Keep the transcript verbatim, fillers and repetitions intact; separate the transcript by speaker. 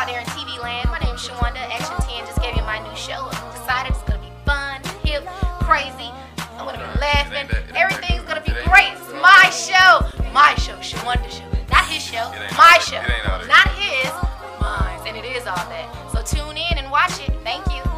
Speaker 1: out there in T V land. My name is Shawanda. Action ten just gave you my new show. I'm excited. It's going to be fun, hip, crazy. I'm going to be laughing. Everything's going to be great. It's my show. My show. Shawanda show. Not his show. My show. Not his. Mine. And it is all that. So tune in and watch it. Thank you.